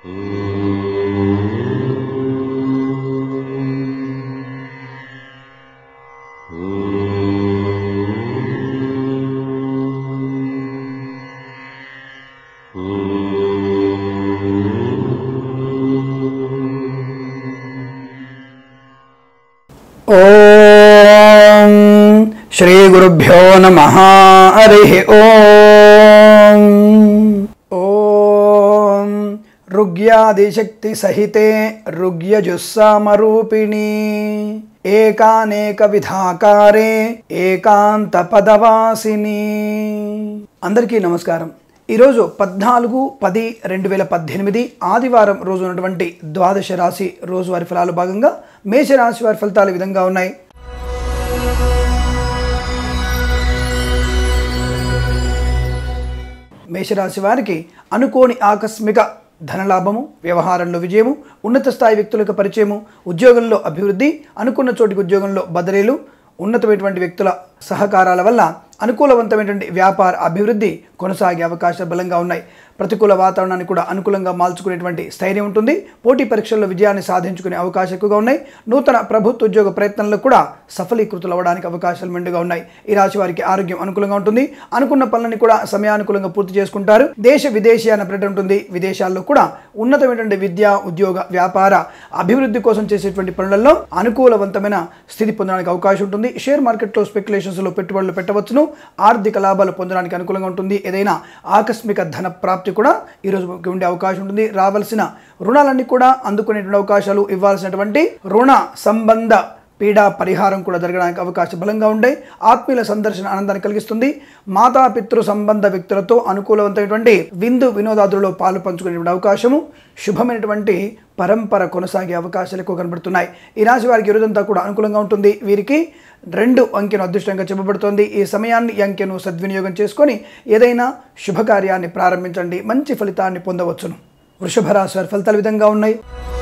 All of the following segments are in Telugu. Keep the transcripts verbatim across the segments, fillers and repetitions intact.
ఓం శ్రీ గురుభ్యో నమః. హరి ఓం. ఓం రుగ్యాదిశక్తి సహితే రుగ్యజుస్సామరూపిణి ఏకానేక విధాకారే ఏకాంత పదవాసిని. అందరికీ నమస్కారం. ఈరోజు పద్నాలుగు పది రెండు వేల పద్దెనిమిది ఆదివారం రోజు ఉన్నటువంటి ద్వాదశ రాశి రోజువారి ఫలాలు భాగంగా మేషరాశి వారి ఫలితాలు ఈ విధంగా ఉన్నాయి. మేషరాశి వారికి అనుకోని ఆకస్మిక ధనలాభము, వ్యవహారంలో విజయము, ఉన్నత స్థాయి వ్యక్తులకు పరిచయము, ఉద్యోగంలో అభివృద్ధి, అనుకున్న చోటికి ఉద్యోగంలో బదిలీలు, ఉన్నతమైనటువంటి వ్యక్తుల సహకారాల వల్ల అనుకూలవంతమైనటువంటి వ్యాపార అభివృద్ధి కొనసాగే అవకాశాలు బలంగా ఉన్నాయి. ప్రతికూల వాతావరణాన్ని కూడా అనుకూలంగా మార్చుకునేటువంటి స్థైర్యం ఉంటుంది. పోటీ పరీక్షల్లో విజయాన్ని సాధించుకునే అవకాశాలు ఎక్కువగా ఉన్నాయి. నూతన ప్రభుత్వ ఉద్యోగ ప్రయత్నంలో కూడా సఫలీకృతులు అవ్వడానికి అవకాశాలు మెండుగా ఉన్నాయి. ఈ రాశి వారికి ఆరోగ్యం అనుకూలంగా ఉంటుంది. అనుకున్న పనులని కూడా సమయానుకూలంగా పూర్తి చేసుకుంటారు. దేశ విదేశీయాన పర్యటన ఉంటుంది. విదేశాల్లో కూడా ఉన్నతమైనటువంటి విద్య, ఉద్యోగ, వ్యాపార అభివృద్ధి కోసం చేసేటువంటి పనులలో అనుకూలవంతమైన స్థితి పొందడానికి అవకాశం ఉంటుంది. షేర్ మార్కెట్లో స్పెక్యులేషన్స్లో పెట్టుబడులు పెట్టవచ్చును. ఆర్థిక లాభాలు పొందడానికి అనుకూలంగా ఉంటుంది. ఏదైనా ఆకస్మిక ధన ప్రాప్తి కూడా ఈరోజు ఉండే అవకాశం ఉంటుంది. రావాల్సిన రుణాలన్నీ కూడా అందుకునేటువంటి అవకాశాలు, ఇవ్వాల్సినటువంటి రుణ సంబంధ పీడా పరిహారం కూడా జరగడానికి అవకాశం బలంగా ఉండే. ఆత్మీయుల సందర్శన ఆనందాన్ని కలిగిస్తుంది. మాతాపితృ సంబంధ వ్యక్తులతో అనుకూలవంతమైనటువంటి విందు వినోదాదులలో పాలు పంచుకునేటువంటి అవకాశము, శుభమైనటువంటి పరంపర కొనసాగే అవకాశాలు ఎక్కువ కనబడుతున్నాయి. ఈ రాశి వారికి ఈరోజంతా కూడా అనుకూలంగా ఉంటుంది. వీరికి రెండు అంకెను అదృష్టంగా చెప్పబడుతోంది. ఈ సమయాన్ని ఈ అంకెను సద్వినియోగం చేసుకొని ఏదైనా శుభకార్యాన్ని ప్రారంభించండి, మంచి ఫలితాన్ని పొందవచ్చును. వృషభ రాశి వారి ఫలితాలు విధంగా ఉన్నాయి.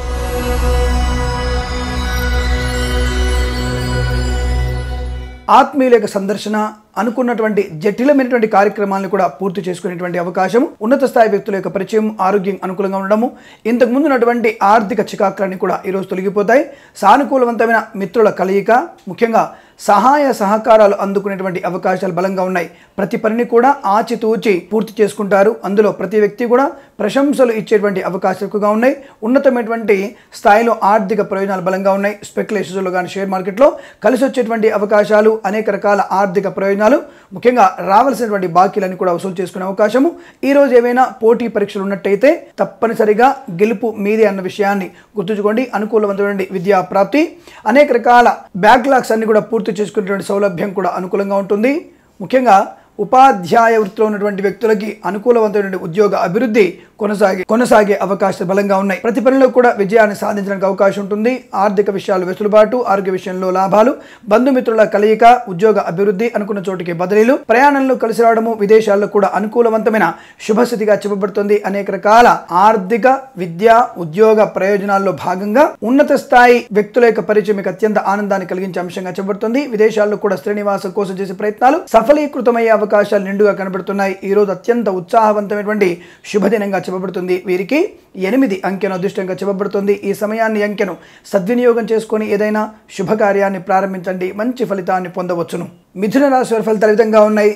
ఆత్మీయుల యొక్క సందర్శన, అనుకున్నటువంటి జటిలమైనటువంటి కార్యక్రమాలను కూడా పూర్తి చేసుకునేటువంటి అవకాశం, ఉన్నత స్థాయి వ్యక్తుల యొక్క పరిచయం, ఆరోగ్యం అనుకూలంగా ఉండడము, ఇంతకు ముందు ఉన్నటువంటి ఆర్థిక చికాకులన్నీ కూడా ఈరోజు తొలగిపోతాయి. సానుకూలవంతమైన మిత్రుల కలయిక, ముఖ్యంగా సహాయ సహకారాలు అందుకునేటువంటి అవకాశాలు బలంగా ఉన్నాయి. ప్రతి పనిని కూడా ఆచితూచి పూర్తి చేసుకుంటారు. అందులో ప్రతి వ్యక్తి కూడా ప్రశంసలు ఇచ్చేటువంటి అవకాశాలు ఎక్కువగా ఉన్నాయి. ఉన్నతమైనటువంటి స్థాయిలో ఆర్థిక ప్రయోజనాలు బలంగా ఉన్నాయి. స్పెక్యులేషన్స్లో కానీ షేర్ మార్కెట్లో కలిసి వచ్చేటువంటి అవకాశాలు, అనేక రకాల ఆర్థిక ప్రయోజనాలు, ముఖ్యంగా రావాల్సినటువంటి బాకీలను కూడా వసూలు చేసుకునే అవకాశము. ఈరోజు ఏవైనా పోటీ పరీక్షలు ఉన్నట్టయితే తప్పనిసరిగా గెలుపు మీదే అన్న విషయాన్ని గుర్తుంచుకోండి. అనుకూలవంతమైన విద్యా ప్రాప్తి, అనేక రకాల బ్యాక్లాగ్స్ అన్ని కూడా పూర్తి చేసుకునేటువంటి సౌలభ్యం కూడా అనుకూలంగా ఉంటుంది. ముఖ్యంగా ఉపాధ్యాయ వృత్తిలో ఉన్నటువంటి వ్యక్తులకి అనుకూలవంతమైన ఉద్యోగ అభివృద్ధి కొనసాగే కొనసాగే అవకాశాలు బలంగా ఉన్నాయి. ప్రతి పనిలో కూడా విజయాన్ని సాధించడానికి అవకాశం ఉంటుంది. ఆర్థిక విషయాలు వెసులుబాటు, ఆరోగ్య విషయంలో లాభాలు, బంధుమిత్రుల కలయిక, ఉద్యోగ అభివృద్ధి, అనుకున్న చోటికి బదిలీలు, ప్రయాణంలో కలిసి రావడము, విదేశాల్లో కూడా అనుకూలవంతమైన శుభస్థితిగా చెప్పబడుతుంది. అనేక రకాల ఆర్థిక, విద్యా, ఉద్యోగ ప్రయోజనాల్లో భాగంగా ఉన్నత స్థాయి వ్యక్తుల యొక్క పరిచయం మీకు అత్యంత ఆనందాన్ని కలిగించే అంశంగా చెప్పబడుతుంది. విదేశాల్లో కూడా శ్రీనివాసం కోసం చేసే ప్రయత్నాలు సఫలీకృతమయ్యే అవకాశాలు నిండుగా కనబడుతున్నాయి. ఈ రోజు అత్యంత ఉత్సాహవంతమైనటువంటి శుభదినంగా చెప్పబడుతుంది. వీరికి ఎనిమిది అంకెను అదృష్టంగా చెప్పబడుతుంది. ఈ సమయాన్ని అంకెను సద్వినియోగం చేసుకొని ఏదైనా శుభకార్యాన్ని ప్రారంభించండి, మంచి ఫలితాన్ని పొందవచ్చును. మిథున రాశి వారి ఫలితాలు విధంగా ఉన్నాయి.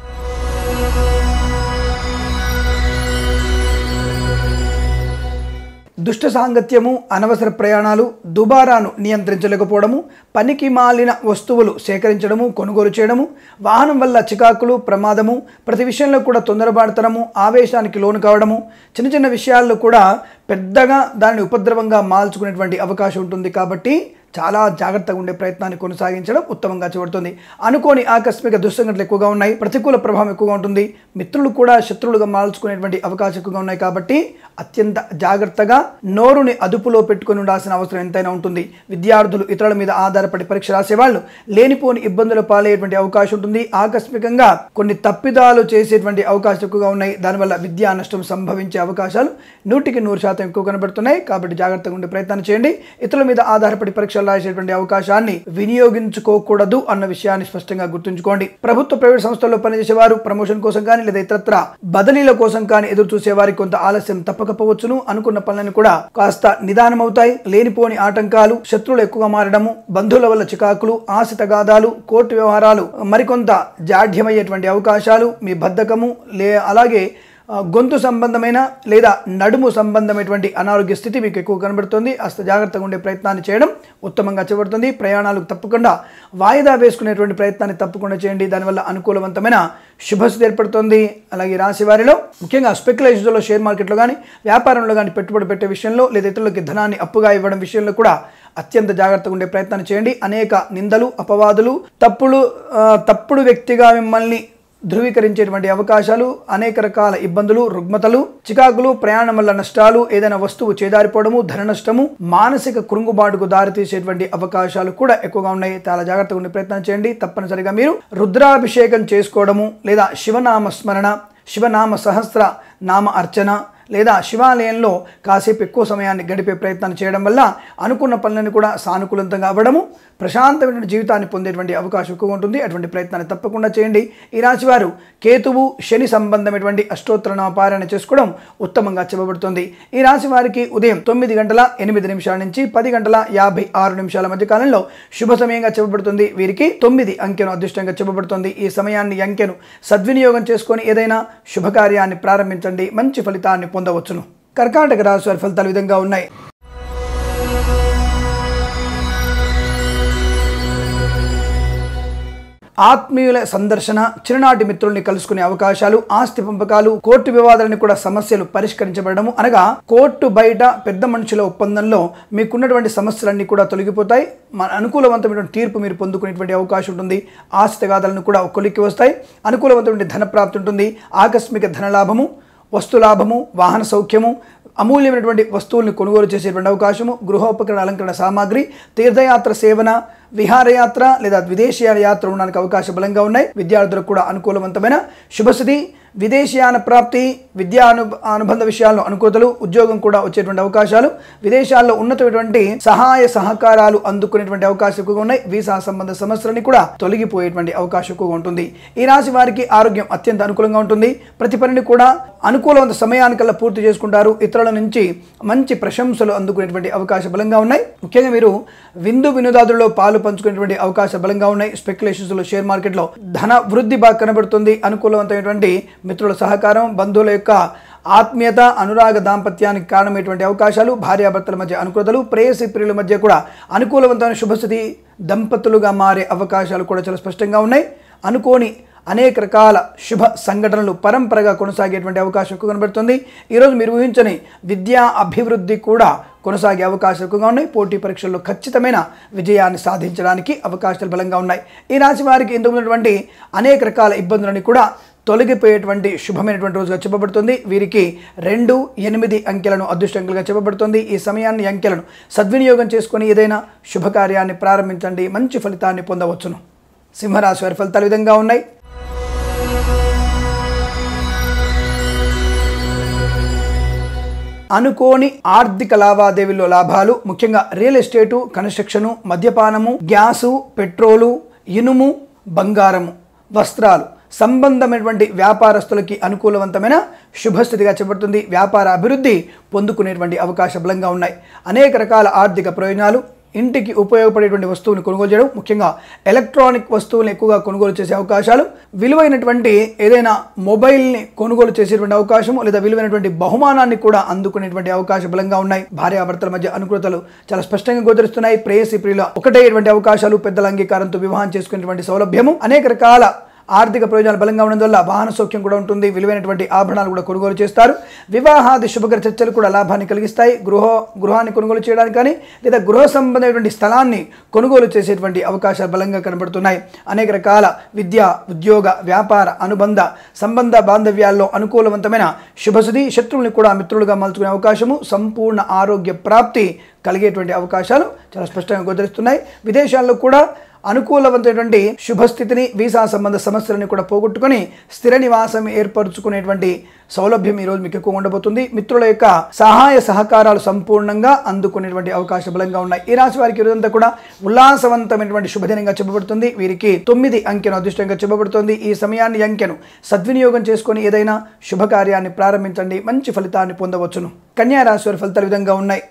దుష్ట సాంగత్యము, అనవసర ప్రయాణాలు, దుబారాను నియంత్రించలేకపోవడము, పనికి మాలిన వస్తువులు సేకరించడము, కొనుగోలు చేయడము, వాహనం వల్ల చికాకులు, ప్రమాదము, ప్రతి విషయంలో కూడా తొందరపాటుతనము, ఆవేశానికి లోను కావడము, చిన్న చిన్న విషయాల్లో కూడా పెద్దగా దాన్ని ఉపద్రవంగా మార్చుకునేటువంటి అవకాశం ఉంటుంది. కాబట్టి చాలా జాగ్రత్తగా ఉండే ప్రయత్నాన్ని కొనసాగించడం ఉత్తమంగా చేయబడుతుంది. అనుకోని ఆకస్మిక దుస్సంఘటనలు ఎక్కువగా ఉన్నాయి. ప్రతికూల ప్రభావం ఎక్కువగా ఉంటుంది. మిత్రులు కూడా శత్రువులుగా మార్చుకునేటువంటి అవకాశం ఎక్కువగా ఉన్నాయి. కాబట్టి అత్యంత జాగ్రత్తగా నోరుని అదుపులో పెట్టుకుని ఉండాల్సిన అవసరం ఎంతైనా ఉంటుంది. విద్యార్థులు ఇతరుల మీద ఆధారపడి పరీక్ష రాసేవాళ్ళు లేనిపోని ఇబ్బందులు పాలయ్యేటువంటి అవకాశం ఉంటుంది. ఆకస్మికంగా కొన్ని తప్పిదాలు చేసేటువంటి అవకాశాలు ఎక్కువగా ఉన్నాయి. దానివల్ల విద్యా నష్టం సంభవించే అవకాశాలు నూటికి నూరు శాతం ఎక్కువ కనబడుతున్నాయి. కాబట్టి జాగ్రత్తగా ఉండే ప్రయత్నం చేయండి. ఇతరుల మీద ఆధారపడి పరీక్ష పరీక్షలు రాసేటువంటి అవకాశాన్ని వినియోగించుకోకూడదు అన్న విషయాన్ని స్పష్టంగా గుర్తుంచుకోండి. ప్రభుత్వ ప్రైవేట్ సంస్థల్లో పనిచేసేవారు ప్రమోషన్ కోసం కానీ లేదా ఇతరత్ర బదిలీల కోసం కానీ ఎదురు చూసే వారికి కొంత ఆలస్యం తప్పకపోవచ్చును. అనుకున్న పనులను కూడా కాస్త నిదానం అవుతాయి. లేనిపోని ఆటంకాలు, శత్రువులు ఎక్కువగా మారడము, బంధువుల వల్ల చికాకులు, ఆశ తగాదాలు, కోర్టు వ్యవహారాలు మరికొంత జాఢ్యమయ్యేటువంటి అవకాశాలు, మీ బద్ధకము లే అలాగే గొంతు సంబంధమైన లేదా నడుము సంబంధమైనటువంటి అనారోగ్య స్థితి మీకు ఎక్కువ కనబడుతుంది. అస్త జాగ్రత్తగా ఉండే ప్రయత్నాన్ని చేయడం ఉత్తమంగా చేయబడుతుంది. ప్రయాణాలకు తప్పకుండా వాయిదా వేసుకునేటువంటి ప్రయత్నాన్ని తప్పకుండా చేయండి. దానివల్ల అనుకూలవంతమైన శుభస్థితి ఏర్పడుతుంది. అలాగే రాశి వారిలో ముఖ్యంగా స్పెక్యులేషన్స్లో, షేర్ మార్కెట్లో కానీ వ్యాపారంలో కానీ పెట్టుబడి పెట్టే విషయంలో లేదా ఇతరులకి ధనాన్ని అప్పుగా ఇవ్వడం విషయంలో కూడా అత్యంత జాగ్రత్తగా ఉండే ప్రయత్నాన్ని చేయండి. అనేక నిందలు, అపవాదులు, తప్పుడు తప్పుడు వ్యక్తిగా మిమ్మల్ని ధృవీకరించేటువంటి అవకాశాలు, అనేక రకాల ఇబ్బందులు, రుగ్మతలు, చికాకులు, ప్రయాణం వల్ల నష్టాలు, ఏదైనా వస్తువు చేదారిపోవడము, ధన నష్టము, మానసిక కృంగుబాటుకు దారితీసేటువంటి అవకాశాలు కూడా ఎక్కువగా ఉన్నాయి. చాలా జాగ్రత్తగా ఉండే ప్రయత్నం చేయండి. తప్పనిసరిగా మీరు రుద్రాభిషేకం చేసుకోవడము లేదా శివనామ స్మరణ, శివనామ సహస్ర నామ అర్చన లేదా శివాలయంలో కాసేపు ఎక్కువ సమయాన్ని గడిపే ప్రయత్నం చేయడం వల్ల అనుకున్న పనులను కూడా సానుకూలంగా అవ్వడము, ప్రశాంతమైన జీవితాన్ని పొందేటువంటి అవకాశం ఎక్కువ ఉంటుంది. అటువంటి ప్రయత్నాన్ని తప్పకుండా చేయండి. ఈ రాశివారు కేతువు, శని సంబంధమైనటువంటి అష్టోత్తర పారాయణ చేసుకోవడం ఉత్తమంగా చెప్పబడుతుంది. ఈ రాశి వారికి ఉదయం తొమ్మిది గంటల ఎనిమిది నిమిషాల నుంచి పది గంటల యాభై ఆరు నిమిషాల మధ్య కాలంలో శుభ సమయంగా చెప్పబడుతుంది. వీరికి తొమ్మిది అంకెను అదృష్టంగా చెప్పబడుతుంది. ఈ సమయాన్ని అంకెను సద్వినియోగం చేసుకొని ఏదైనా శుభకార్యాన్ని ప్రారంభించండి. మంచి ఫలితాన్ని పొందవచ్చును. కర్కాటక రాశి వారి ఫలితాలు విధంగా ఉన్నాయి. ఆత్మీయుల సందర్శన, చిన్ననాటి మిత్రుల్ని కలుసుకునే అవకాశాలు, ఆస్తి పంపకాలు, కోర్టు వివాదాలను కూడా సమస్యలు పరిష్కరించబడము, అనగా కోర్టు బయట పెద్ద మనుషుల ఒప్పందంలో మీకున్నటువంటి సమస్యలన్నీ కూడా తొలగిపోతాయి. మన అనుకూలవంతమైనటువంటి తీర్పు మీరు పొందుకునేటువంటి అవకాశం ఉంటుంది. ఆస్తి తగాదాలను కూడా కొలిక్కి వస్తాయి. అనుకూలవంతమైన ధన ప్రాప్తి ఉంటుంది. ఆకస్మిక ధనలాభము, వస్తులాభము, వాహన సౌఖ్యము, అమూల్యమైనటువంటి వస్తువుల్ని కొనుగోలు చేసేటువంటి అవకాశము, గృహోపకరణ అలంకరణ సామాగ్రి, తీర్థయాత్ర సేవన, విహారయాత్ర లేదా విదేశీయాన యాత్ర ఉండడానికి అవకాశం బలంగా ఉన్నాయి. విద్యార్థులకు కూడా అనుకూలవంతమైన శుభస్థితి, విదేశీయాన ప్రాప్తి, విద్యా అను అనుబంధ విషయాల్లో అనుకూలతలు, ఉద్యోగం కూడా వచ్చేటువంటి అవకాశాలు, విదేశాల్లో ఉన్నతమైనటువంటి సహాయ సహకారాలు అందుకునేటువంటి అవకాశం ఎక్కువగా ఉన్నాయి. వీసా సంబంధ సమస్యలని కూడా తొలగిపోయేటువంటి అవకాశం ఎక్కువగా ఉంటుంది. ఈ రాశి వారికి ఆరోగ్యం అత్యంత అనుకూలంగా ఉంటుంది. ప్రతి పనిని కూడా అనుకూలవంత సమయానికల్లా పూర్తి చేసుకుంటారు. ఇతరుల నుంచి మంచి ప్రశంసలు అందుకునేటువంటి అవకాశం బలంగా ఉన్నాయి. ముఖ్యంగా మీరు విందు వినోదాదుల్లో పాలు పంచుకునేటువంటి అవకాశాలు బలంగా ఉన్నాయి. స్పెక్యులేషన్స్లో, షేర్ మార్కెట్లో ధన వృద్ధి బాగా కనబడుతుంది. అనుకూలవంతమైనటువంటి మిత్రుల సహకారం, బంధువుల యొక్క ఆత్మీయత, అనురాగ దాంపత్యానికి కారణమైనటువంటి అవకాశాలు, భార్యాభర్తల మధ్య అనుకూలతలు, ప్రేయసి ప్రియుల మధ్య కూడా అనుకూలవంతమైన శుభస్థితి, దంపతులుగా మారే అవకాశాలు కూడా చాలా స్పష్టంగా ఉన్నాయి. అనుకోని అనేక రకాల శుభ సంఘటనలు పరంపరగా కొనసాగేటువంటి అవకాశం ఎక్కువ కనబడుతుంది. ఈరోజు మీరు ఊహించని విద్యా అభివృద్ధి కూడా కొనసాగే అవకాశాలు ఎక్కువగా ఉన్నాయి. పోటీ పరీక్షల్లో ఖచ్చితమైన విజయాన్ని సాధించడానికి అవకాశాలు బలంగా ఉన్నాయి. ఈ రాశి వారికి ఇందుకు ఉన్నటువంటి అనేక రకాల ఇబ్బందులని కూడా తొలగిపోయేటువంటి శుభమైనటువంటి రోజుగా చెప్పబడుతుంది. వీరికి రెండు ఎనిమిది అంకెలను అదృష్టంగా చెప్పబడుతుంది. ఈ సమయాన్ని అంకెలను సద్వినియోగం చేసుకొని ఏదైనా శుభకార్యాన్ని ప్రారంభించండి. మంచి ఫలితాన్ని పొందవచ్చును. సింహరాశి వారి ఫలితాలు విధంగా ఉన్నాయి. అనుకోని ఆర్థిక లావాదేవీల్లో లాభాలు, ముఖ్యంగా రియల్ ఎస్టేటు, కన్స్ట్రక్షను, మద్యపానము, గ్యాసు, పెట్రోలు, ఇనుము, బంగారము, వస్త్రాలు సంబంధమైనటువంటి వ్యాపారస్తులకి అనుకూలవంతమైన శుభస్థితిగా చెప్పబడుతుంది. వ్యాపార అభివృద్ధి పొందుకునేటువంటి అవకాశం బలంగా ఉన్నాయి. అనేక రకాల ఆర్థిక ప్రయోజనాలు, ఇంటికి ఉపయోగపడేటువంటి వస్తువుని కొనుగోలు చేయడం, ముఖ్యంగా ఎలక్ట్రానిక్ వస్తువులను ఎక్కువగా కొనుగోలు చేసే అవకాశాలు, విలువైనటువంటి ఏదైనా మొబైల్ని కొనుగోలు చేసేటువంటి అవకాశము లేదా విలువైనటువంటి బహుమానాన్ని కూడా అందుకునేటువంటి అవకాశం బలంగా ఉన్నాయి. భార్యాభర్తల మధ్య అనుకూలతలు చాలా స్పష్టంగా గోచరిస్తున్నాయి. ప్రేయసి ప్రియుల ఒకటేటువంటి అవకాశాలు, పెద్దల అంగీకారంతో వివాహం చేసుకునేటువంటి సౌలభ్యము, అనేక రకాల ఆర్థిక ప్రయోజనాలు బలంగా ఉండడం వల్ల వాహన సౌఖ్యం కూడా ఉంటుంది. విలువైనటువంటి ఆభరణాలు కూడా కొనుగోలు చేస్తారు. వివాహాది శుభకర చర్చలు కూడా లాభాన్ని కలిగిస్తాయి. గృహ గృహాన్ని కొనుగోలు చేయడానికి కానీ లేదా గృహ సంబంధమైనటువంటి స్థలాన్ని కొనుగోలు చేసేటువంటి అవకాశాలు బలంగా కనబడుతున్నాయి. అనేక రకాల విద్య, ఉద్యోగ, వ్యాపార, అనుబంధ సంబంధ బాంధవ్యాల్లో అనుకూలవంతమైన శుభశుద్ధి, శత్రువుల్ని కూడా మిత్రులుగా మలుచుకునే అవకాశము, సంపూర్ణ ఆరోగ్య ప్రాప్తి కలిగేటువంటి అవకాశాలు చాలా స్పష్టంగా గోచరిస్తున్నాయి. విదేశాల్లో కూడా అనుకూలవంతమైనటువంటి శుభస్థితిని, వీసా సంబంధ సమస్యలను కూడా పోగొట్టుకొని స్థిర నివాసం ఏర్పరచుకునేటువంటి సౌలభ్యం ఈ రోజు మీకు ఎక్కువ ఉండబోతుంది. మిత్రుల యొక్క సహాయ సహకారాలు సంపూర్ణంగా అందుకునేటువంటి అవకాశం బలంగా ఉన్నాయి. ఈ రాశి వారికి రోజంతా కూడా ఉల్లాసవంతమైనటువంటి శుభదినంగా చెప్పబడుతుంది. వీరికి తొమ్మిది అంకెను అదృష్టంగా చెప్పబడుతుంది. ఈ సమయాన్ని అంకెను సద్వినియోగం చేసుకొని ఏదైనా శుభకార్యాన్ని ప్రారంభించండి, మంచి ఫలితాన్ని పొందవచ్చును. కన్యా రాశి వారి ఫలితాలు ఈ విధంగా ఉన్నాయి.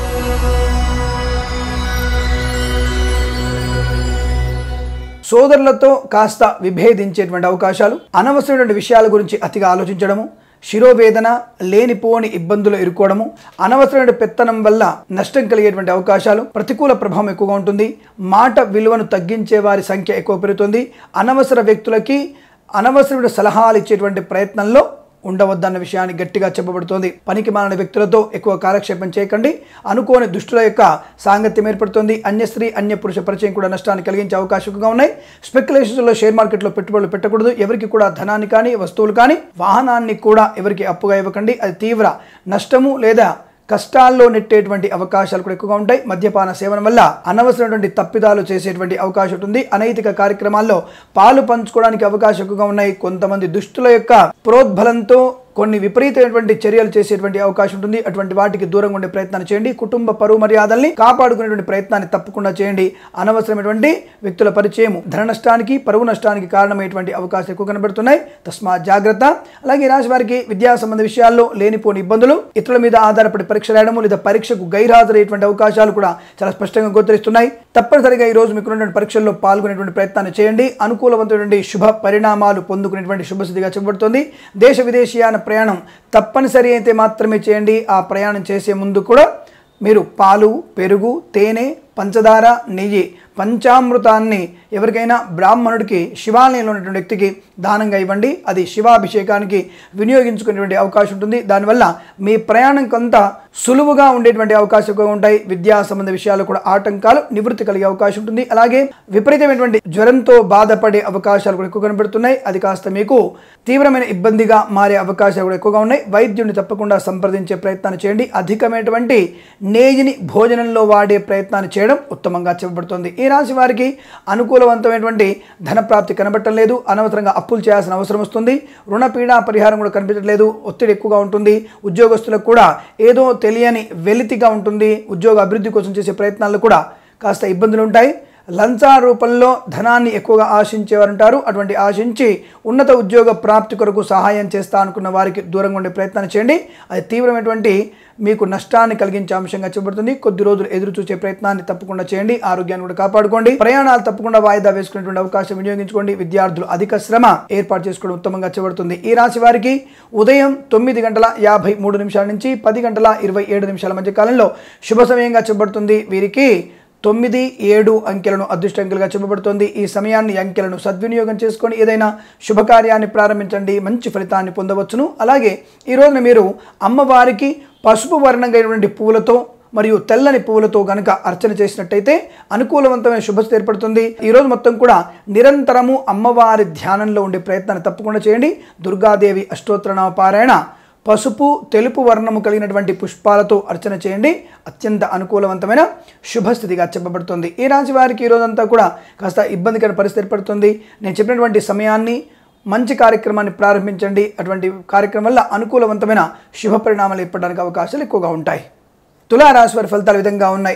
సోదరులతో కాస్త విభేదించేటువంటి అవకాశాలు, అనవసరమైన విషయాల గురించి అతిగా ఆలోచించడము, శిరోవేదన, లేనిపోని ఇబ్బందులు ఇరుకోవడము, అనవసరమైన పెత్తనం వల్ల నష్టం కలిగేటువంటి అవకాశాలు, ప్రతికూల ప్రభావం ఎక్కువగా ఉంటుంది. మాట విలువను తగ్గించే వారి సంఖ్య ఎక్కువ పెరుగుతుంది. అనవసర వ్యక్తులకి అనవసరమైన సలహాలు ఇచ్చేటువంటి ప్రయత్నంలో ఉండవద్దన్న విషయాన్ని గట్టిగా చెప్పబడుతోంది. పనికి మాలిన వ్యక్తులతో ఎక్కువ కాలక్షేపం చేయకండి. అనుకోని దుష్టుల యొక్క సాంగత్యం ఏర్పడుతుంది. అన్య స్త్రీ, అన్య పురుష పరిచయం కూడా నష్టాన్ని కలిగించే అవకాశంగా ఉన్నాయి. స్పెక్యులేషన్స్లో, షేర్ మార్కెట్లో పెట్టుబడులు పెట్టకూడదు. ఎవరికి కూడా ధనాన్ని కానీ, వస్తువులు కానీ, వాహనాన్ని కూడా ఎవరికి అప్పుగా ఇవ్వకండి. అది తీవ్ర నష్టము లేదా కష్టాల్లో నెట్టేటువంటి అవకాశాలు కూడా ఎక్కువగా ఉంటాయి. మద్యపాన సేవన వల్ల అనవసరమైనటువంటి తప్పిదాలు చేసేటువంటి అవకాశం ఉంటుంది. అనైతిక కార్యక్రమాల్లో పాలు పంచుకోవడానికి అవకాశం ఎక్కువగా ఉన్నాయి. కొంతమంది దుష్టుల యొక్క ప్రోద్బలంతో కొన్ని విపరీతమైనటువంటి చర్యలు చేసేటువంటి అవకాశం ఉంటుంది. అటువంటి వాటికి దూరంగా ఉండే ప్రయత్నాన్ని చేయండి. కుటుంబ పరువు మర్యాదల్ని కాపాడుకునేటువంటి ప్రయత్నాన్ని తప్పకుండా చేయండి. అనవసరమైనటువంటి వ్యక్తుల పరిచయం ధన నష్టానికి, పరువు నష్టానికి కారణమైనటువంటి అవకాశాలు ఎక్కువ కనబడుతున్నాయి. తస్మా జాగ్రత్త. అలాగే రాశి వారికి విద్యా సంబంధ విషయాల్లో లేనిపోని ఇబ్బందులు, ఇతరుల మీద ఆధారపడి పరీక్ష రాయడము లేదా పరీక్షకు గైర్హాజరయ్యేటువంటి అవకాశాలు కూడా చాలా స్పష్టంగా గోచరిస్తున్నాయి. తప్పనిసరిగా ఈ రోజు మీకున్నటువంటి పరీక్షల్లో పాల్గొనేటువంటి ప్రయత్నాన్ని చేయండి. అనుకూలవంతమైనటువంటి శుభ పరిణామాలు పొందుకునేటువంటి శుభస్థితిగా చెప్పబడుతుంది. దేశ విదేశీయాన ప్రయాణం తప్పనిసరి అయితే మాత్రమే చేయండి. ఆ ప్రయాణం చేసే ముందు కూడా మీరు పాలు, పెరుగు, తేనె, పంచదార, నెయ్యి, పంచామృతాన్ని ఎవరికైనా బ్రాహ్మణుడికి, శివాలయంలో ఉన్నటువంటి వ్యక్తికి దానంగా ఇవ్వండి. అది శివాభిషేకానికి వినియోగించుకునేటువంటి అవకాశం ఉంటుంది. దానివల్ల మీ ప్రయాణం కొంత సులువుగా ఉండేటువంటి అవకాశాలు ఉంటాయి. విద్యా సంబంధ విషయాలు కూడా ఆటంకాలు నివృత్తి కలిగే అవకాశం ఉంటుంది. అలాగే విపరీతమైనటువంటి జ్వరంతో బాధపడే అవకాశాలు కూడా ఎక్కువ కనబడుతున్నాయి. అది కాస్త మీకు తీవ్రమైన ఇబ్బందిగా మారే అవకాశాలు కూడా ఎక్కువగా ఉన్నాయి. వైద్యుడిని తప్పకుండా సంప్రదించే ప్రయత్నాన్ని చేయండి. అధికమైనటువంటి నెయ్యిని భోజనంలో వాడే ప్రయత్నాన్ని చేయడం ఉత్తమంగా చెప్పబడుతుంది. ఈ రాశి వారికి అనుకూలవంతమైనటువంటి ధన ప్రాప్తి కనబడటం లేదు. అనవసరంగా అప్పులు చేయాల్సిన అవసరం వస్తుంది. రుణపీడ పరిహారం కూడా కనిపించట్లేదు. ఒత్తిడి ఎక్కువగా ఉంటుంది. ఉద్యోగస్తులకు కూడా ఏదో తెలియని వెలితిగా ఉంటుంది. ఉద్యోగ అభివృద్ధి కోసం చేసే ప్రయత్నాల్లో కూడా కాస్త ఇబ్బందులు ఉంటాయి. లంచా రూపంలో ధనాన్ని ఎక్కువగా ఆశించేవారు ఉంటారు. అటువంటి ఆశించి ఉన్నత ఉద్యోగ ప్రాప్తి కొరకు సహాయం చేస్తా అనుకున్న వారికి దూరంగా ఉండే ప్రయత్నాన్ని చేయండి. అది తీవ్రమైనటువంటి మీకు నష్టాన్ని కలిగించే అంశంగా చెప్పబడుతుంది. కొద్ది రోజులు ఎదురు చూసే ప్రయత్నాన్ని తప్పకుండా చేయండి. ఆరోగ్యాన్ని కూడా కాపాడుకోండి. ప్రయాణాలు తప్పకుండా వాయిదా వేసుకునేటువంటి అవకాశం వినియోగించుకోండి. విద్యార్థులు అధిక శ్రమ ఏర్పాటు చేసుకోవడం ఉత్తమంగా చెప్పబడుతుంది. ఈ రాశి వారికి ఉదయం తొమ్మిది గంటల యాభై మూడు నిమిషాల నుంచి పది గంటల ఇరవై ఏడు నిమిషాల మధ్య కాలంలో శుభ సమయంగా చెప్పబడుతుంది. వీరికి తొమ్మిది, ఏడు అంకెలను అదృష్ట అంకెలుగా చెప్పబడుతుంది. ఈ సమయాన్ని అంకెలను సద్వినియోగం చేసుకొని ఏదైనా శుభకార్యాన్ని ప్రారంభించండి, మంచి ఫలితాన్ని పొందవచ్చును. అలాగే ఈ రోజున మీరు అమ్మవారికి పసుపు వర్ణంగా అయినటువంటి పువ్వులతో మరియు తెల్లని పువ్వులతో గనుక అర్చన చేసినట్టయితే అనుకూలవంతమైన శుభస్థితి ఏర్పడుతుంది. ఈరోజు మొత్తం కూడా నిరంతరము అమ్మవారి ధ్యానంలో ఉండే ప్రయత్నాన్ని తప్పకుండా చేయండి. దుర్గాదేవి అష్టోత్తరనామ పారాయణ పసుపు, తెలుపు వర్ణము కలిగినటువంటి పుష్పాలతో అర్చన చేయండి. అత్యంత అనుకూలవంతమైన శుభస్థితిగా చెప్పబడుతుంది. ఈ రాశి వారికి ఈరోజంతా కూడా కాస్త ఇబ్బందికర పరిస్థితి ఏర్పడుతుంది. నేను చెప్పినటువంటి సమయాన్ని మంచి కార్యక్రమాన్ని ప్రారంభించండి. అటువంటి కార్యక్రమం వల్ల అనుకూలవంతమైన శుభ పరిణామాలు ఏర్పడడానికి అవకాశాలు ఎక్కువగా ఉంటాయి. తులారాశి వారి ఫలితాలు ఈ విధంగా ఉన్నాయి.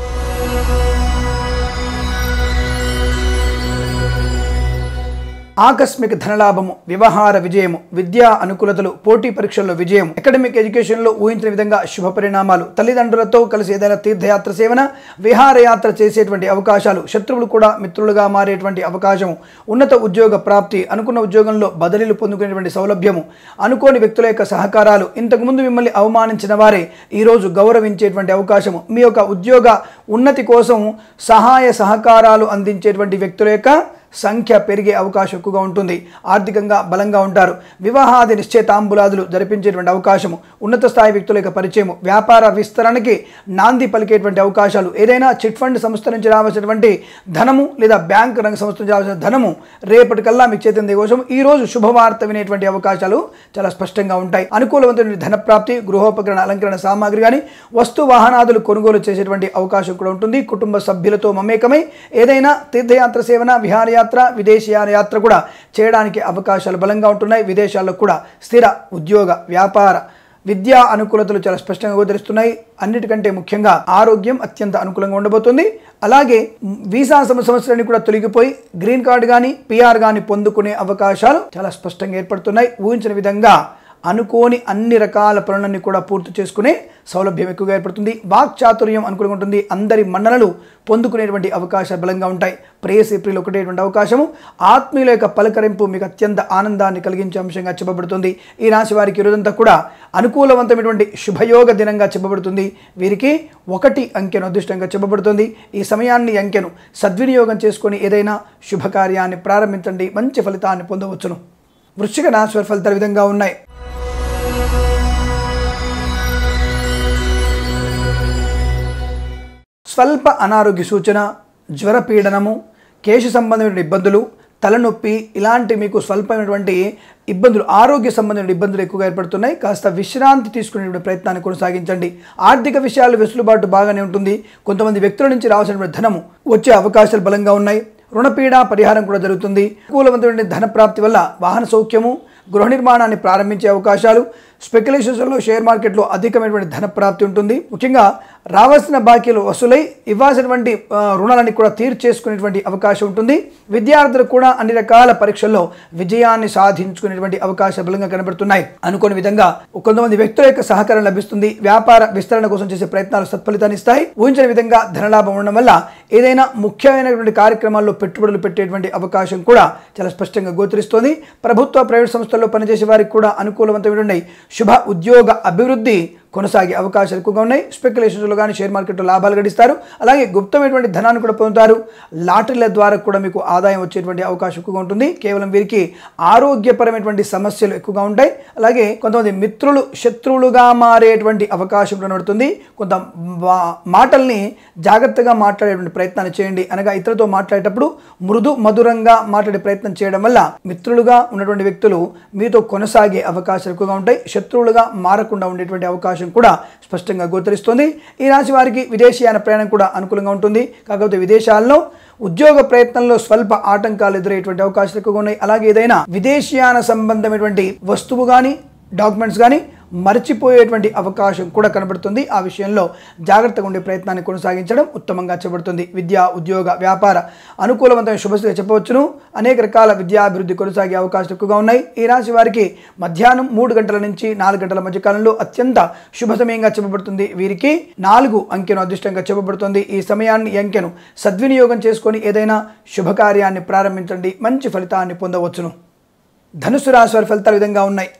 ఆకస్మిక ధనలాభము, వ్యవహార విజయము, విద్యా అనుకూలతలు, పోటీ పరీక్షల్లో విజయం, అకాడమిక్ ఎడ్యుకేషన్లో ఊహించిన విధంగా శుభ పరిణామాలు, తల్లిదండ్రులతో కలిసి ఏదైనా తీర్థయాత్ర సేవన, విహారయాత్ర చేసేటువంటి అవకాశాలు, శత్రువులు కూడా మిత్రులుగా మారేటువంటి అవకాశము, ఉన్నత ఉద్యోగ ప్రాప్తి, అనుకున్న ఉద్యోగంలో బదిలీలు పొందుకునేటువంటి సౌలభ్యము, అనుకోని వ్యక్తుల యొక్క సహకారాలు, ఇంతకుముందు మిమ్మల్ని అవమానించిన వారే ఈరోజు గౌరవించేటువంటి అవకాశము, మీ యొక్క ఉద్యోగ ఉన్నతి కోసం సహాయ సహకారాలు అందించేటువంటి వ్యక్తుల యొక్క సంఖ్య పెరిగే అవకాశం ఎక్కువగా ఉంటుంది. ఆర్థికంగా బలంగా ఉంటారు. వివాహాది నిశ్చయితాంబులాదులు జరిపించేటువంటి అవకాశము, ఉన్నత స్థాయి వ్యక్తుల యొక్క పరిచయం, వ్యాపార విస్తరణకి నాంది పలికేటువంటి అవకాశాలు, ఏదైనా చిట్ ఫండ్ సంస్థ నుంచి రావాల్సినటువంటి ధనము లేదా బ్యాంక్ రంగ సంస్థ నుంచి రావాల్సిన ధనము రేపటికల్లా మీకు చేతిందే కోసం ఈ రోజు శుభవార్త వినేటువంటి అవకాశాలు చాలా స్పష్టంగా ఉంటాయి. అనుకూలవంతమైన ధన ప్రాప్తి, గృహోపకరణ అలంకరణ సామాగ్రి కానీ వస్తు వాహనాదులు కొనుగోలు చేసేటువంటి అవకాశం కూడా ఉంటుంది. కుటుంబ సభ్యులతో మమేకమై ఏదైనా తీర్థయాత్ర సేవన, విహారయాత్ర, విదేశీయాన యాత్ర కూడా చేయడానికి అవకాశాలు బలంగా ఉంటున్నాయి. విదేశాల్లో కూడా స్థిర ఉద్యోగ, వ్యాపార, విద్యా అనుకూలతలు చాలా స్పష్టంగా గోచరిస్తున్నాయి. అన్నిటికంటే ముఖ్యంగా ఆరోగ్యం అత్యంత అనుకూలంగా ఉండబోతుంది. అలాగే వీసా సమస్యలన్నీ కూడా తొలగిపోయి గ్రీన్ కార్డు కానీ పిఆర్ కానీ పొందుకునే అవకాశాలు చాలా స్పష్టంగా ఏర్పడుతున్నాయి. ఊహించిన విధంగా అనుకోని అన్ని రకాల పనులన్నీ కూడా పూర్తి చేసుకునే సౌలభ్యం ఎక్కువగా ఏర్పడుతుంది. వాక్ చాతుర్యం అనుకూలంగా ఉంటుంది. అందరి మన్ననలు పొందుకునేటువంటి అవకాశాలు బలంగా ఉంటాయి. ప్రేయసి ప్రియులు ఒకటేటువంటి అవకాశము, ఆత్మీయుల యొక్క పలకరింపు మీకు అత్యంత ఆనందాన్ని కలిగించే అంశంగా చెప్పబడుతుంది. ఈ రాశి వారికి ఈరోజంతా కూడా అనుకూలవంతమైనటువంటి శుభయోగ దినంగా చెప్పబడుతుంది. వీరికి ఒకటి అంకెను అదృష్టంగా చెప్పబడుతుంది. ఈ సమయాన్ని అంకెను సద్వినియోగం చేసుకొని ఏదైనా శుభకార్యాన్ని ప్రారంభించండి, మంచి ఫలితాన్ని పొందవచ్చును. వృశ్చిక రాశి వారి ఫలితాలు ఈ విధంగా ఉన్నాయి. స్వల్ప అనారోగ్య సూచన, జ్వరపీడనము, కేశ సంబంధమైన ఇబ్బందులు, తలనొప్పి, ఇలాంటి మీకు స్వల్పమైనటువంటి ఇబ్బందులు, ఆరోగ్య సంబంధమైన ఇబ్బందులు ఎక్కువగా ఏర్పడుతున్నాయి. కాస్త విశ్రాంతి తీసుకునే ప్రయత్నాన్ని కొనసాగించండి. ఆర్థిక విషయాలు వెసులుబాటు బాగానే ఉంటుంది. కొంతమంది వ్యక్తుల నుంచి రావాల్సిన ధనము వచ్చే అవకాశాలు బలంగా ఉన్నాయి. రుణపీడ పరిహారం కూడా జరుగుతుంది. అనుకూలవంతమైన ధన ప్రాప్తి వల్ల వాహన సౌఖ్యము, గృహ నిర్మాణాన్ని ప్రారంభించే అవకాశాలు, స్పెక్యులేషన్స్లో షేర్ మార్కెట్లో అధికమైనటువంటి ధన ప్రాప్తి ఉంటుంది. ముఖ్యంగా రావాల్సిన బాకీలు వసూలై ఇవ్వాల్సినటువంటి రుణాలని కూడా తీర్చేసుకునేటువంటి అవకాశం ఉంటుంది. విద్యార్థులకు కూడా అన్ని రకాల పరీక్షల్లో విజయాన్ని సాధించుకునేటువంటి అవకాశాలు బలంగా కనబడుతున్నాయి. అనుకోని విధంగా కొంతమంది వ్యక్తుల యొక్క సహకారం లభిస్తుంది. వ్యాపార విస్తరణ కోసం చేసే ప్రయత్నాలు సత్ఫలితాన్ని ఇస్తాయి. ఊహించిన విధంగా ధనలాభం ఉండడం వల్ల ఏదైనా ముఖ్యమైనటువంటి కార్యక్రమాల్లో పెట్టుబడులు పెట్టేటువంటి అవకాశం కూడా చాలా స్పష్టంగా గోచరిస్తోంది. ప్రభుత్వ ప్రైవేట్ సంస్థల్లో పనిచేసే వారికి కూడా అనుకూలవంతమైన శుభ ఉద్యోగ అభివృద్ధి కొనసాగే అవకాశాలు ఎక్కువగా ఉన్నాయి. స్పెక్యులేషన్స్లో కానీ షేర్ మార్కెట్లో లాభాలు గడిస్తారు. అలాగే గుప్తమైనటువంటి ధనాన్ని కూడా పొందుతారు. లాటరీల ద్వారా కూడా మీకు ఆదాయం వచ్చేటువంటి అవకాశం ఎక్కువగా ఉంటుంది. కేవలం వీరికి ఆరోగ్యపరమైనటువంటి సమస్యలు ఎక్కువగా ఉంటాయి. అలాగే కొంతమంది మిత్రులు శత్రువులుగా మారేటువంటి అవకాశం కనబడుతుంది. కొంత మాటల్ని జాగ్రత్తగా మాట్లాడేటువంటి ప్రయత్నాన్ని చేయండి. అనగా ఇతరులతో మాట్లాడేటప్పుడు మృదు మధురంగా మాట్లాడే ప్రయత్నం చేయడం వల్ల మిత్రులుగా ఉన్నటువంటి వ్యక్తులు మీతో కొనసాగే అవకాశాలు ఎక్కువగా ఉంటాయి. శత్రువులుగా మారకుండా ఉండేటువంటి అవకాశం కూడా స్పష్టంగా గోచరిస్తుంది. ఈ రాశి వారికి విదేశీయాన ప్రయాణం కూడా అనుకూలంగా ఉంటుంది. కాకపోతే విదేశాల్లో ఉద్యోగ ప్రయత్నంలో స్వల్ప ఆటంకాలు ఎదురయ్యేటువంటి అవకాశాలు ఎక్కువగా ఉన్నాయి. అలాగే ఏదైనా విదేశీయాన సంబంధమైనటువంటి వస్తువు కానీ డాక్యుమెంట్స్ కానీ మర్చిపోయేటువంటి అవకాశం కూడా కనబడుతుంది. ఆ విషయంలో జాగ్రత్తగా ఉండే ప్రయత్నాన్ని కొనసాగించడం ఉత్తమంగా చెప్పబడుతుంది. విద్యా, ఉద్యోగ, వ్యాపార అనుకూలవంతమైన శుభస్థితిగా చెప్పవచ్చును. అనేక రకాల విద్యాభివృద్ధి కొనసాగే అవకాశాలు ఎక్కువగా ఉన్నాయి. ఈ రాశి వారికి మధ్యాహ్నం మూడు గంటల నుంచి నాలుగు గంటల మధ్య కాలంలో అత్యంత శుభ సమయంగా చెప్పబడుతుంది. వీరికి నాలుగు అంకెను అదృష్టంగా చెప్పబడుతుంది. ఈ సమయాన్ని అంకెను సద్వినియోగం చేసుకొని ఏదైనా శుభకార్యాన్ని ప్రారంభించండి, మంచి ఫలితాన్ని పొందవచ్చును. ధనుసు రాశి వారి ఫలితాలు విధంగా ఉన్నాయి.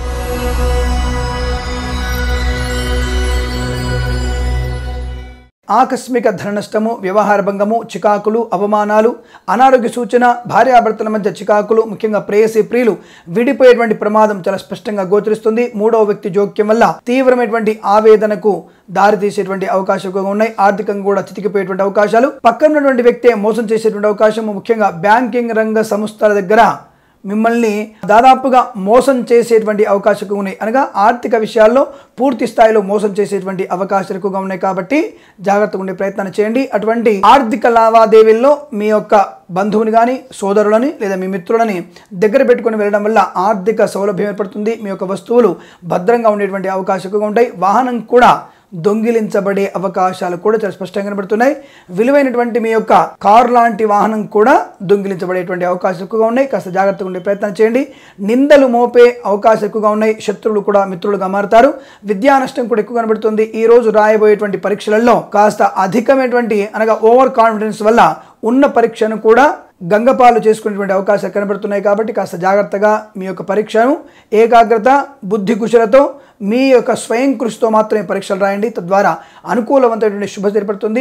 ఆకస్మిక ధన నష్టము, వ్యవహార భంగము, చికాకులు, అవమానాలు, అనారోగ్య సూచన, భార్యాభర్తల మధ్య చికాకులు, ముఖ్యంగా ప్రేయసి ప్రియులు విడిపోయేటువంటి ప్రమాదం చాలా స్పష్టంగా గోచరిస్తుంది. మూడవ వ్యక్తి జోక్యం వల్ల తీవ్రమైనటువంటి ఆవేదనకు దారి తీసేటువంటి అవకాశాలు ఉన్నాయి. ఆర్థికంగా కూడా చితికిపోయేటువంటి అవకాశాలు, పక్కన ఉన్నటువంటి వ్యక్తే మోసం చేసేటువంటి అవకాశం, ముఖ్యంగా బ్యాంకింగ్ రంగ సంస్థల దగ్గర మిమ్మల్ని దాదాపుగా మోసం చేసేటువంటి అవకాశాలు ఉన్నాయి. అనగా ఆర్థిక విషయాల్లో పూర్తి స్థాయిలో మోసం చేసేటువంటి అవకాశాలు ఎక్కువగా ఉన్నాయి. కాబట్టి జాగ్రత్తగా ఉండే ప్రయత్నాన్ని చేయండి. అటువంటి ఆర్థిక లావాదేవీల్లో మీ యొక్క బంధువుని కానీ సోదరులని లేదా మీ మిత్రులని దగ్గర పెట్టుకుని వెళ్ళడం వల్ల ఆర్థిక సౌలభ్యం ఏర్పడుతుంది. మీ యొక్క వస్తువులు భద్రంగా ఉండేటువంటి అవకాశాలు ఎక్కువగా ఉంటాయి. వాహనం కూడా దొంగిలించబడే అవకాశాలు కూడా చాలా స్పష్టంగా కనబడుతున్నాయి. విలువైనటువంటి మీ యొక్క కారు లాంటి వాహనం కూడా దొంగిలించబడేటువంటి అవకాశాలు ఎక్కువగా ఉన్నాయి. కాస్త జాగ్రత్తగా ఉండే ప్రయత్నం చేయండి. నిందలు మోపే అవకాశాలు ఎక్కువగా ఉన్నాయి. శత్రువులు కూడా మిత్రులుగా మారుతారు. విద్యా నష్టం కూడా ఎక్కువ కనబడుతుంది. ఈ రోజు రాయబోయేటువంటి పరీక్షలలో కాస్త అధికమైనటువంటి అనగా ఓవర్ కాన్ఫిడెన్స్ వల్ల ఉన్న పరీక్షను కూడా గంగపాలు చేసుకునేటువంటి అవకాశాలు కనబడుతున్నాయి. కాబట్టి కాస్త జాగ్రత్తగా మీ యొక్క పరీక్షను ఏకాగ్రత, బుద్ధి కుశలతో మీ యొక్క స్వయం కృషితో మాత్రమే పరీక్షలు రాయండి. తద్వారా అనుకూలవంతమైనటువంటి శుభ ఏర్పడుతుంది.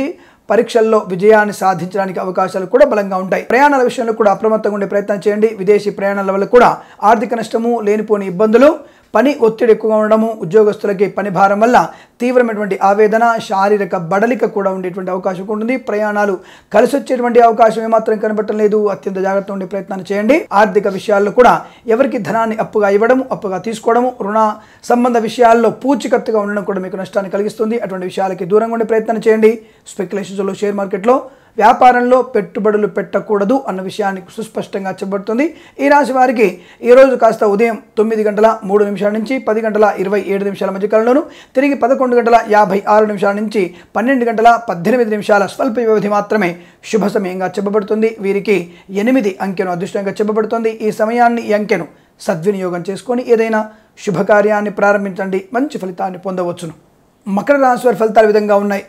పరీక్షల్లో విజయాన్ని సాధించడానికి అవకాశాలు కూడా బలంగా ఉంటాయి. ప్రయాణాల విషయంలో కూడా అప్రమత్తంగా ఉండే ప్రయత్నం చేయండి. విదేశీ ప్రయాణాల వల్ల కూడా ఆర్థిక నష్టము, లేనిపోని ఇబ్బందులు, పని ఒత్తిడి ఎక్కువగా ఉండడము, ఉద్యోగస్తులకి పని భారం వల్ల తీవ్రమైనటువంటి ఆవేదన, శారీరక బడలిక కూడా ఉండేటువంటి అవకాశం ఉంటుంది. ప్రయాణాలు కలిసి వచ్చేటువంటి అవకాశం ఏమాత్రం కనబడటం లేదు. అత్యంత జాగ్రత్తగా ఉండే ప్రయత్నాన్ని చేయండి. ఆర్థిక విషయాల్లో కూడా ఎవరికి ధనాన్ని అప్పుగా ఇవ్వడము, అప్పుగా తీసుకోవడము, రుణ సంబంధ విషయాల్లో పూచికత్తుగా ఉండడం కూడా మీకు నష్టాన్ని కలిగిస్తుంది. అటువంటి విషయాలకి దూరంగా ఉండే ప్రయత్నం చేయండి. స్పెక్యులేషన్స్లో, షేర్ మార్కెట్లో, వ్యాపారంలో పెట్టుబడులు పెట్టకూడదు అన్న విషయాన్ని సుస్పష్టంగా చెప్పబడుతుంది. ఈ రాశి వారికి ఈరోజు కాస్త ఉదయం తొమ్మిది గంటల మూడు నిమిషాల నుంచి పది గంటల ఇరవై ఏడు నిమిషాల మధ్య కాలంలోను, తిరిగి పదకొండు గంటల యాభై ఆరు నిమిషాల నుంచి పన్నెండు గంటల పద్దెనిమిది నిమిషాల స్వల్ప వ్యవధి మాత్రమే శుభ సమయంగా చెప్పబడుతుంది. వీరికి ఎనిమిది అంకెను అదృష్టంగా చెప్పబడుతుంది. ఈ సమయాన్ని, ఈ అంకెను సద్వినియోగం చేసుకొని ఏదైనా శుభకార్యాన్ని ప్రారంభించండి. మంచి ఫలితాన్ని పొందవచ్చును. మకర రాశి వారి ఫలితాలు ఈ విధంగా ఉన్నాయి.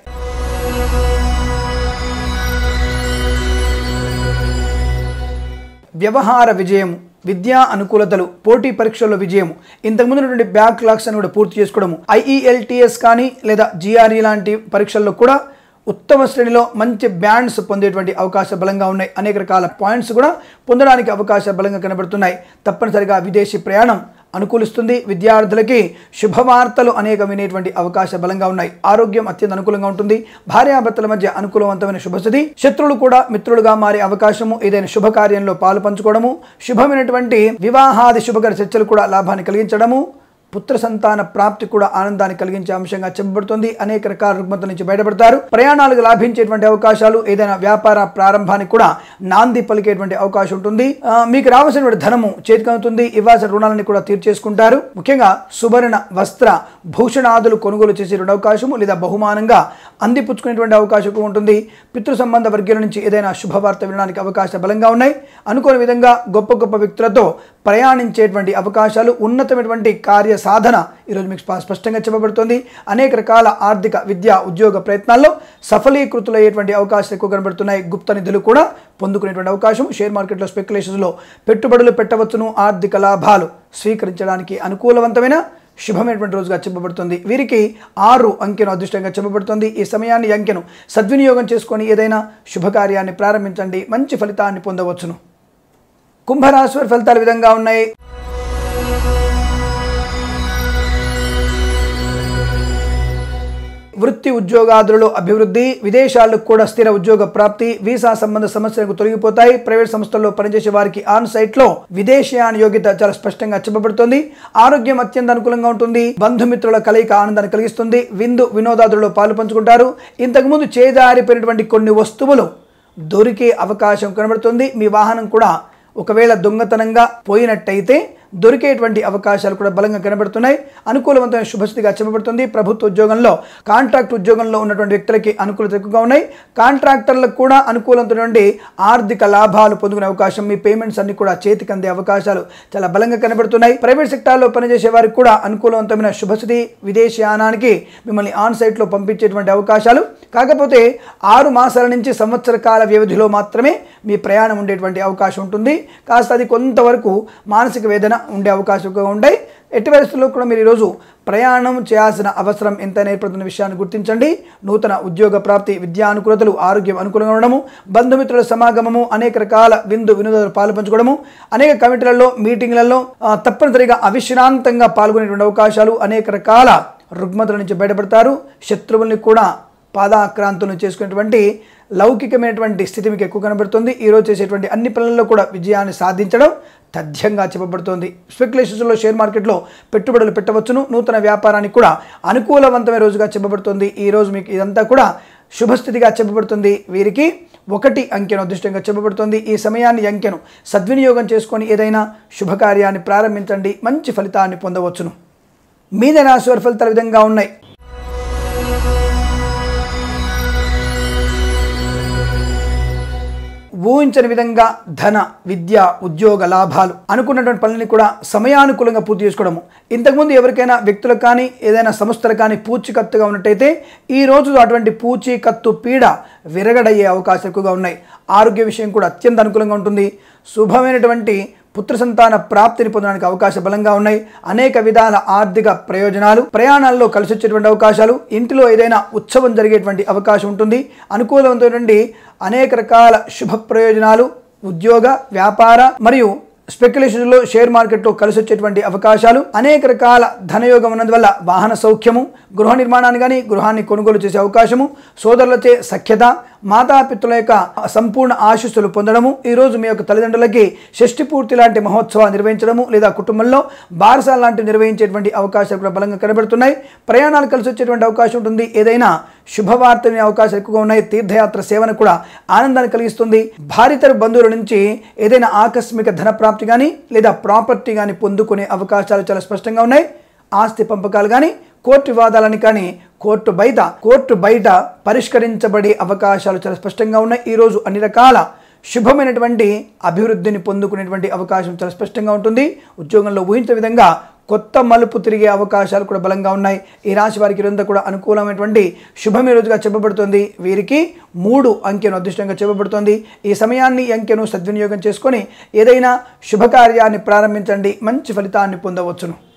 వ్యవహార విజయం, విద్యా అనుకూలతలు, పోటీ పరీక్షల్లో విజయం, ఇంతకుముందు ఉన్నటువంటి బ్యాక్ లాగ్స్ అని కూడా పూర్తి చేసుకోవడము, ఐఈఎల్టీఎస్ కానీ లేదా జిఆర్ఈ లాంటి పరీక్షల్లో కూడా ఉత్తమ శ్రేణిలో మంచి బ్యాండ్స్ పొందేటువంటి అవకాశం బలంగా ఉన్నాయి. అనేక రకాల పాయింట్స్ కూడా పొందడానికి అవకాశాలు బలంగా కనబడుతున్నాయి. తప్పనిసరిగా విదేశీ ప్రయాణం అనుకూలిస్తుంది. విద్యార్థులకి శుభవార్తలు అనేక వినేటువంటి అవకాశాలు బలంగా ఉన్నాయి. ఆరోగ్యం అత్యంత అనుకూలంగా ఉంటుంది. భార్యాభర్తల మధ్య అనుకూలవంతమైన శుభస్థితి. శత్రువులు కూడా మిత్రులుగా మారే అవకాశము, ఏదైనా శుభకార్యంలో పాలు పంచుకోవడము, శుభమైనటువంటి వివాహాది శుభకర చర్చలు కూడా లాభాన్ని కలిగించడము, పుత్ర సంతాన ప్రాప్తి కూడా ఆనందాన్ని కలిగించే అంశంగా చెప్పబడుతుంది. అనేక రకాల రుగ్మతల నుంచి బయటపడతారు. ప్రయాణాలకు లాభించేటువంటి అవకాశాలు, ఏదైనా వ్యాపార ప్రారంభానికి కూడా నాంది పలికేటువంటి అవకాశం ఉంటుంది. మీకు రావాల్సినటువంటి ధనము చేతికందుతుంది. ఇవ్వాల్సిన రుణాలని కూడా తీర్చేసుకుంటారు. ముఖ్యంగా సువర్ణ వస్త్ర భూషణాదులు కొనుగోలు చేసేటువంటి అవకాశము లేదా బహుమానంగా అందిపుచ్చుకునేటువంటి అవకాశం ఉంటుంది. పితృ సంబంధ వర్గాల నుంచి ఏదైనా శుభవార్త వినడానికి అవకాశాలు బలంగా ఉన్నాయి. అనుకోని విధంగా గొప్ప గొప్ప వ్యక్తులతో ప్రయాణించేటువంటి అవకాశాలు, ఉన్నతమైనటువంటి కార్య సాధన ఈరోజు మీకు స్పష్టంగా చెప్పబడుతుంది. అనేక రకాల ఆర్థిక, విద్యా, ఉద్యోగ ప్రయత్నాల్లో సఫలీకృతులయ్యేటువంటి అవకాశాలు ఎక్కువ కనబడుతున్నాయి. గుప్త నిధులు కూడా పొందుకునేటువంటి అవకాశం. షేర్ మార్కెట్లో, స్పెక్యులేషన్స్లో పెట్టుబడులు పెట్టవచ్చును. ఆర్థిక లాభాలు స్వీకరించడానికి అనుకూలవంతమైన శుభమైనటువంటి రోజుగా చెప్పబడుతుంది. వీరికి ఆరు అంకెను అదృష్టంగా చెప్పబడుతుంది. ఈ సమయాన్ని, అంకెను సద్వినియోగం చేసుకొని ఏదైనా శుభకార్యాన్ని ప్రారంభించండి. మంచి ఫలితాన్ని పొందవచ్చును. కుంభరాశి వారి ఫలితాలు ఈ విధంగా ఉన్నాయి. వృత్తి ఉద్యోగాదులలో అభివృద్ధి, విదేశాలకు కూడా స్థిర ఉద్యోగ ప్రాప్తి, వీసా సంబంధ సమస్యలకు తొలగిపోతాయి. ప్రైవేట్ సంస్థల్లో పనిచేసే వారికి ఆన్ సైట్ లో విదేశీయాన యోగ్యత చాలా స్పష్టంగా చెప్పబడుతుంది. ఆరోగ్యం అత్యంత అనుకూలంగా ఉంటుంది. బంధుమిత్రుల కలయిక ఆనందాన్ని కలిగిస్తుంది. విందు వినోదాదులలో పాలు పంచుకుంటారు. ఇంతకుముందు చేజారిపోయినటువంటి కొన్ని వస్తువులు దొరికే అవకాశం కనబడుతుంది. మీ వాహనం కూడా ఒకవేళ దొంగతనంగా పోయినట్టయితే దొరికేటువంటి అవకాశాలు కూడా బలంగా కనబడుతున్నాయి. అనుకూలవంతమైన శుభస్థితిగా చెప్పబడుతుంది. ప్రభుత్వ ఉద్యోగంలో, కాంట్రాక్ట్ ఉద్యోగంలో ఉన్నటువంటి వ్యక్తులకి అనుకూలత ఎక్కువగా ఉన్నాయి. కాంట్రాక్టర్లకు కూడా అనుకూలమైనటువంటి ఆర్థిక లాభాలు పొందుకునే అవకాశం, మీ పేమెంట్స్ అన్ని కూడా చేతికి అందే అవకాశాలు చాలా బలంగా కనబడుతున్నాయి. ప్రైవేట్ సెక్టార్లో పనిచేసే వారికి కూడా అనుకూలవంతమైన శుభస్థితి, విదేశయానానికి మిమ్మల్ని ఆన్ సైట్లో పంపించేటువంటి అవకాశాలు. కాకపోతే ఆరు మాసాల నుంచి సంవత్సర కాల వ్యవధిలో మాత్రమే మీ ప్రయాణం ఉండేటువంటి అవకాశం ఉంటుంది. కాస్త అది కొంతవరకు మానసిక వేదన ఉండే అవకాశం ఉంటాయి. ఎట్టి పరిస్థితుల్లో కూడా మీరు ఈరోజు ప్రయాణం చేయాల్సిన అవసరం ఎంతైనా ఏర్పడుతున్న విషయాన్ని గుర్తించండి. నూతన ఉద్యోగ ప్రాప్తి, విద్యా అనుకూలతలు, ఆరోగ్యం అనుకూలంగా ఉండడము, బంధుమిత్రుల సమాగమము, అనేక రకాల విందు వినోదాలు పాలు పంచుకోవడము, అనేక కమిటీలలో, మీటింగ్లలో తప్పనిసరిగా అవిశ్రాంతంగా పాల్గొనేటువంటి అవకాశాలు, అనేక రకాల రుగ్మతల నుంచి బయటపడతారు. శత్రువుల్ని కూడా పాదాక్రాంతులను చేసుకునేటువంటి లౌకికమైనటువంటి స్థితి మీకు ఎక్కువ కనబడుతుంది. ఈరోజు చేసేటువంటి అన్ని పనుల్లో కూడా విజయాన్ని సాధించడం తథ్యంగా చెప్పబడుతోంది. స్పెక్యులేషన్స్లో, షేర్ మార్కెట్లో పెట్టుబడులు పెట్టవచ్చును. నూతన వ్యాపారానికి కూడా అనుకూలవంతమైన రోజుగా చెప్పబడుతుంది. ఈరోజు మీకు ఇదంతా కూడా శుభస్థితిగా చెప్పబడుతుంది. వీరికి ఒకటి అంకెను అదృష్టంగా చెప్పబడుతుంది. ఈ సమయాన్ని, అంకెను సద్వినియోగం చేసుకొని ఏదైనా శుభకార్యాన్ని ప్రారంభించండి. మంచి ఫలితాన్ని పొందవచ్చును. మీన రాశి వారి ఫలితాలు విధంగా ఉన్నాయి. ఊహించని విధంగా ధన, విద్య, ఉద్యోగ లాభాలు, అనుకున్నటువంటి పనులని కూడా సమయానుకూలంగా పూర్తి చేసుకోవడము. ఇంతకుముందు ఎవరికైనా వ్యక్తులకు కానీ ఏదైనా సంస్థలు కానీ పూచీకత్తుగా ఉన్నట్టయితే ఈ రోజు అటువంటి పూచీకత్తు పీడ విరగడయ్యే అవకాశాలు ఎక్కువగా ఉన్నాయి. ఆరోగ్య విషయం కూడా అత్యంత అనుకూలంగా ఉంటుంది. శుభమైనటువంటి పుత్ర సంతాన ప్రాప్తిని పొందడానికి అవకాశం బలంగా ఉన్నాయి. అనేక విధాల ఆర్థిక ప్రయోజనాలు, ప్రయాణాల్లో కలిసి వచ్చేటువంటి అవకాశాలు, ఇంటిలో ఏదైనా ఉత్సవం జరిగేటువంటి అవకాశం ఉంటుంది. అనుకూలమైనటువంటి అనేక రకాల శుభ ప్రయోజనాలు, ఉద్యోగ, వ్యాపార మరియు స్పెక్యులేషన్లో షేర్ మార్కెట్లో కలిసి వచ్చేటువంటి అవకాశాలు, అనేక రకాల ధనయోగం ఉన్నందువల్ల వాహన సౌఖ్యము, గృహ నిర్మాణాన్ని కానీ గృహాన్ని కొనుగోలు చేసే అవకాశము, సోదరులచే సఖ్యత, మాతాపితృల యొక్క సంపూర్ణ ఆశీస్సులు పొందడము, ఈరోజు మీ యొక్క తల్లిదండ్రులకి షష్ఠి పూర్తి లాంటి మహోత్సవాలు నిర్వహించడము లేదా కుటుంబంలో బారసాల లాంటివి నిర్వహించేటువంటి అవకాశాలు కూడా బలంగా కనబడుతున్నాయి. ప్రయాణాలు కలిసి వచ్చేటువంటి అవకాశం ఉంటుంది. ఏదైనా శుభవార్త వినే అవకాశాలు ఎక్కువగా ఉన్నాయి. తీర్థయాత్ర సేవను కూడా ఆనందాన్ని కలిగిస్తుంది. భార్యతర బంధువుల నుంచి ఏదైనా ఆకస్మిక ధన ప్రాప్తి కానీ లేదా ప్రాపర్టీ కానీ పొందుకునే అవకాశాలు చాలా స్పష్టంగా ఉన్నాయి. ఆస్తి పంపకాలు కానీ కోర్టు వివాదాలని కానీ కోర్టు బయట కోర్టు బయట పరిష్కరించబడే అవకాశాలు చాలా స్పష్టంగా ఉన్నాయి. ఈరోజు అన్ని రకాల శుభమైనటువంటి అభివృద్ధిని పొందుకునేటువంటి అవకాశం చాలా స్పష్టంగా ఉంటుంది. ఉద్యోగంలో ఊహించిన విధంగా కొత్త మలుపు తిరిగే అవకాశాలు కూడా బలంగా ఉన్నాయి. ఈ రాశి వారికి ఇదంతా కూడా అనుకూలమైనటువంటి శుభమే రోజుగా చెప్పబడుతుంది. వీరికి మూడు అంకెను అదృష్టంగా చెప్పబడుతుంది. ఈ సమయాన్ని ఈ అంకెను సద్వినియోగం చేసుకొని ఏదైనా శుభకార్యాన్ని ప్రారంభించండి, మంచి ఫలితాన్ని పొందవచ్చును.